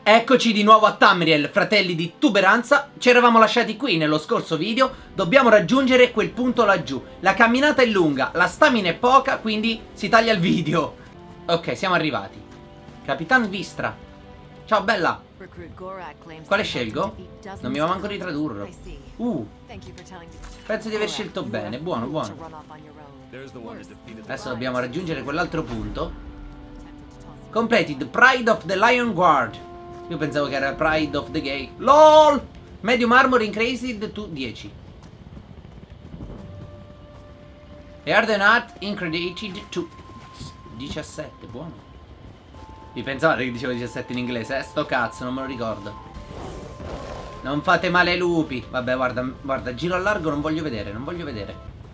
Eccoci di nuovo a Tamriel, fratelli di tuberanza. Ci eravamo lasciati qui nello scorso video. Dobbiamo raggiungere quel punto laggiù. La camminata è lunga, la stamina è poca, quindi si taglia il video. Ok, siamo arrivati. Capitan Vistra. Ciao bella. Quale scelgo? Non mi va manco di tradurlo. Penso di aver scelto bene. Buono, buono. Adesso dobbiamo raggiungere quell'altro punto. Completed Pride of the Lion Guard. Io pensavo che era Pride of the Gay. LOL! Medium armor increased to 10. E Harden Art increased to 17. Buono. Vi pensavate che dicevo 17 in inglese? Sto cazzo, non me lo ricordo. Non fate male ai lupi. Vabbè, guarda, giro a largo, non voglio vedere, non voglio vedere.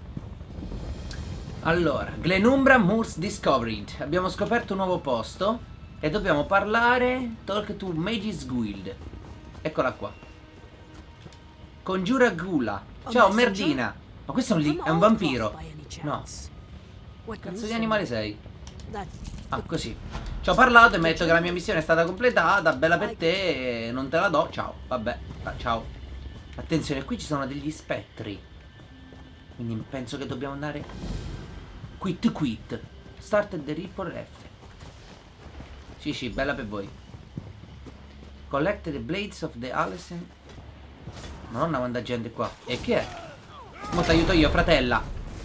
Allora, Glenumbra Moors Discovered. Abbiamo scoperto un nuovo posto e dobbiamo parlare. Talk to Mage's Guild. Eccola qua. Congiura Gula. Ciao Merdina. Ma questo è un vampiro. No. Cazzo di animale sei? Ah, così. Ci ho parlato e mi ha detto che la mia missione è stata completata. Bella per te. Non te la do. Ciao. Vabbè. Ciao. Attenzione, qui ci sono degli spettri. Quindi penso che dobbiamo andare. Quit. Started the Ripple Left. Sì, bella per voi. Collect the blades of the Alison. Madonna quanta gente qua. E che è? Mo t'aiuto io, fratella.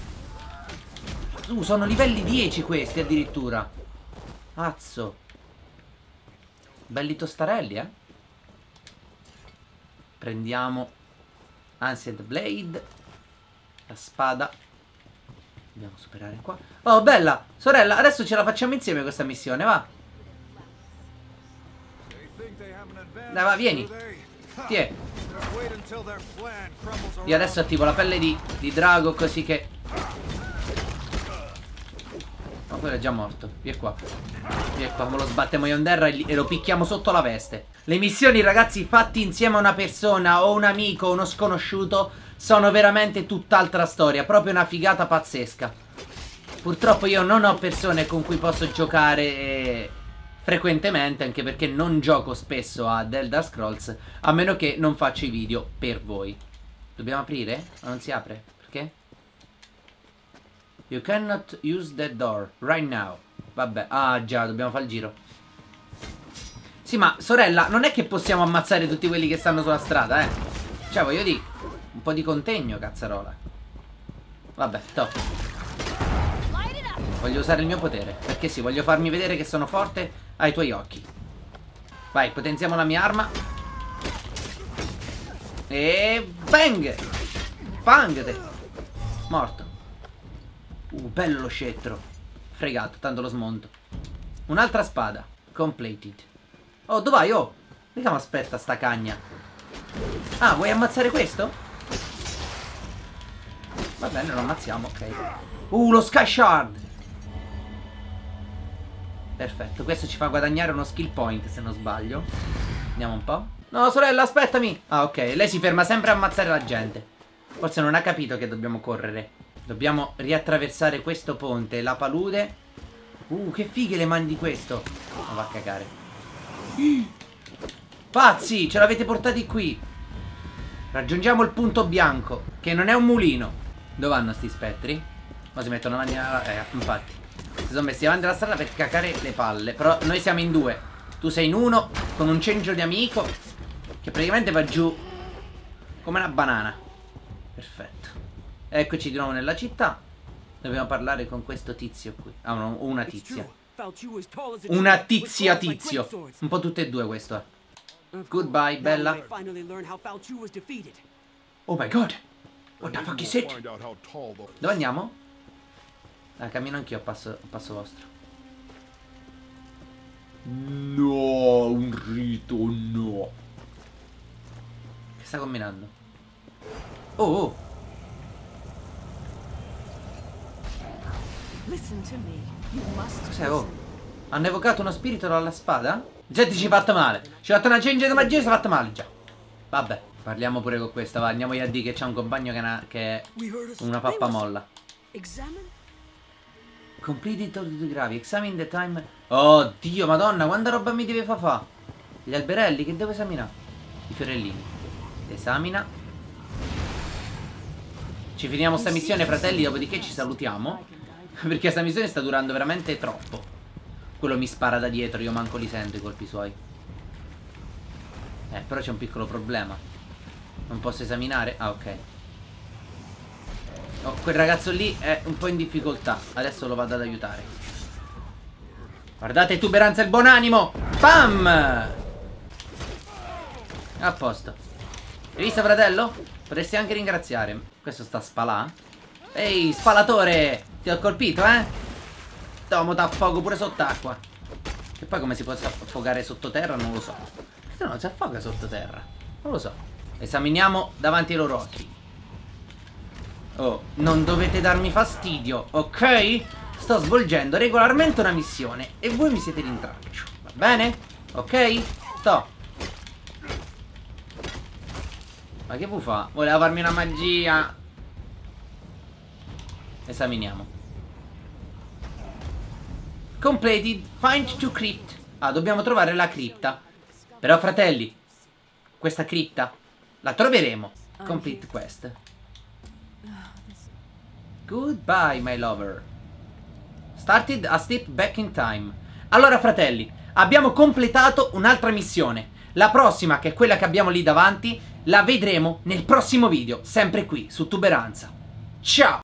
Sono livelli 10 questi addirittura. Azzo. Belli tostarelli, eh. Prendiamo Ancient Blade. La spada. Dobbiamo superare qua. Oh, bella. Sorella, adesso ce la facciamo insieme questa missione, va. Dai, va, vieni. Tiè. Io adesso attivo la pelle di drago, così che... Ma quello è già morto. Via qua. Via qua, me lo sbattiamo io in terra e lo picchiamo sotto la veste. Le missioni, ragazzi, fatte insieme a una persona o un amico o uno sconosciuto sono veramente tutt'altra storia. Proprio una figata pazzesca. Purtroppo io non ho persone con cui posso giocare frequentemente, anche perché non gioco spesso a The Elder Scrolls, a meno che non faccio i video per voi. Dobbiamo aprire? Ma non si apre? Perché? You cannot use that door right now. Vabbè, ah già, dobbiamo fare il giro. Sì, ma sorella, non è che possiamo ammazzare tutti quelli che stanno sulla strada, eh. Cioè, voglio dire, un po' di contegno, cazzarola. Vabbè, top. Voglio usare il mio potere, perché sì, voglio farmi vedere che sono forte ai tuoi occhi. Vai, potenziamo la mia arma. E bang! Bang! Morto. Bello lo scettro. Fregato, tanto lo smonto. Un'altra spada. Completed. Oh, dov'hai? Oh, mica mi aspetta sta cagna. Ah, vuoi ammazzare questo? Va bene, lo ammazziamo, ok. Lo Sky Shard. Perfetto, questo ci fa guadagnare uno skill point, se non sbaglio. Andiamo un po'. No, sorella, aspettami. Ah, ok, lei si ferma sempre a ammazzare la gente. Forse non ha capito che dobbiamo correre. Dobbiamo riattraversare questo ponte, la palude. Che fighe le mani di questo. Ma va a cagare. Pazzi, ce l'avete portati qui. Raggiungiamo il punto bianco, che non è un mulino. Dove vanno sti spettri? Ma si mettono avanti. Infatti si sono messi avanti la strada per cacare le palle. Però noi siamo in due. Tu sei in uno con un cencio di amico che praticamente va giù come una banana. Perfetto. Eccoci di nuovo nella città. Dobbiamo parlare con questo tizio qui. Ah, no, una tizia. Una tizia tizio. Un po' tutte e due questo è. Goodbye, bella. Oh my god. What the fuck is it? Dove andiamo? Cammino anch'io a passo vostro. No, un rito, no. Che sta combinando? Oh. Cos'è? Oh, hanno evocato uno spirito dalla spada? Gente, ci ha fatto male. Ci ha fatto una cengia di magia e si è fatta male già. Vabbè, parliamo pure con questa. Va, andiamo a dire che c'è un compagno che è una pappamolla. Completed all the gravi. Examine the time. Oh Dio, madonna, quanta roba mi deve fa? Gli alberelli che devo esaminare? I fiorellini. Esamina. Ci finiamo sta missione, fratelli, dopodiché ci salutiamo. Perché sta missione sta durando veramente troppo. Quello mi spara da dietro, io manco li sento i colpi suoi. Però c'è un piccolo problema. Non posso esaminare? Ah, ok. Oh, quel ragazzo lì è un po' in difficoltà. Adesso lo vado ad aiutare. Guardate, tuberanza il buonanimo. Bam! A posto. Hai visto, fratello? Potresti anche ringraziare. Questo sta spalà. Ehi, spalatore! Ti ho colpito, eh? Tomo, t'affogo pure sott'acqua. E poi come si può affogare sottoterra non lo so. Se no, si affoga sottoterra. Non lo so. Esaminiamo davanti ai loro occhi. Oh, non dovete darmi fastidio, ok? Sto svolgendo regolarmente una missione e voi mi siete d'intraccio. Va bene? Ok? Sto. Ma che vuoi fa? Voleva farmi una magia. Esaminiamo. Completed. Find to crypt. Ah, dobbiamo trovare la cripta. Però, fratelli, questa cripta la troveremo. Complete quest. Goodbye, my lover. Started a step back in time. Allora, fratelli, abbiamo completato un'altra missione. La prossima, che è quella che abbiamo lì davanti, la vedremo nel prossimo video, sempre qui, su Tuberanza. Ciao!